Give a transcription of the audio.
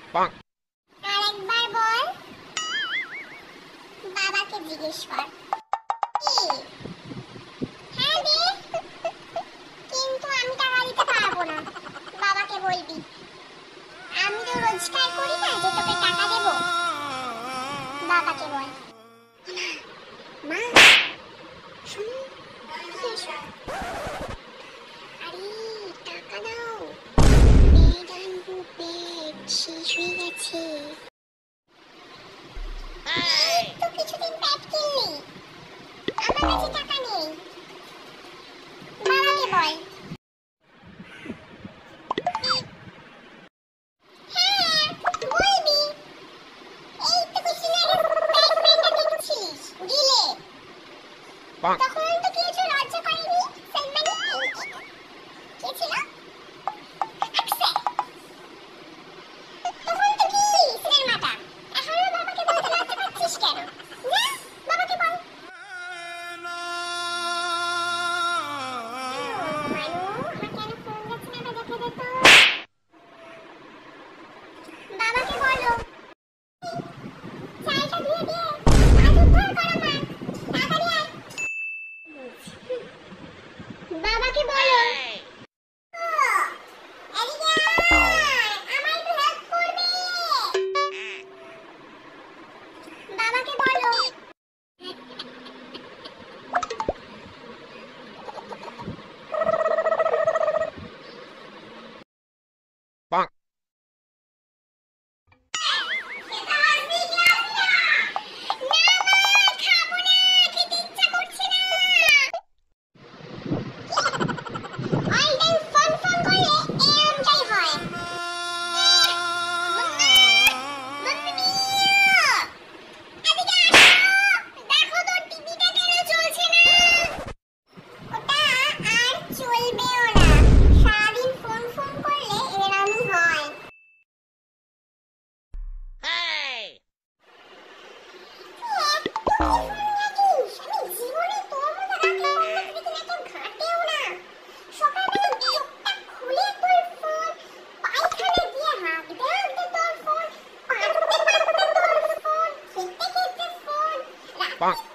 আরেকবার বল। বাবাকে জিজ্ঞেস কর। কি? হ্যাঁ দে, কিন্তু আমি টাকা দিতে পারবো না। বাবাকে বলবি আমি তো রোজগার করি না যে তোকে টাকা দেব। বাবাকে বল। মা শুনো, এসো। আরে টাকা দাও, বেড আনবো, বেড শেষ হয়ে গেছে। তো কিছুদিন প্যাড কিনলি, আমার কাছে টাকা নেই। বাবাকে বল। হ্যাঁ বলবি, এই তো কিছুদিন আগে প্যাড প্যান্টটা দেখছিস গিলে, তখন তো কিছু লজ্জা করেনি। সালমানি কে ছিল? আকসে। তখন তো কি সিনেমাটা, এখন বাবাকে বলতে লজ্জা পাচ্ছিস কেন? না, বাবাকে বল। মানু, আমার কেন ফোন যাচ্ছে না, দেখে দে তো। বাবাকে বলো চাইটা দিয়ে দে, আজ উদ্ধার কর আমার, তাড়াতাড়ি আয়। বাবাকে বলো। এদিকে আয়, আমায় একটু হেল্প করবে। বাবাকে বলো। Bonk.